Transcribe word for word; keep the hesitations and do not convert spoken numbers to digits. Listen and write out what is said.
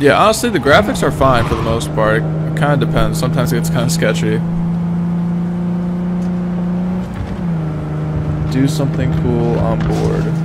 Yeah, honestly, the graphics are fine for the most part. It kind of depends. Sometimes it gets kind of sketchy. Do something cool on board.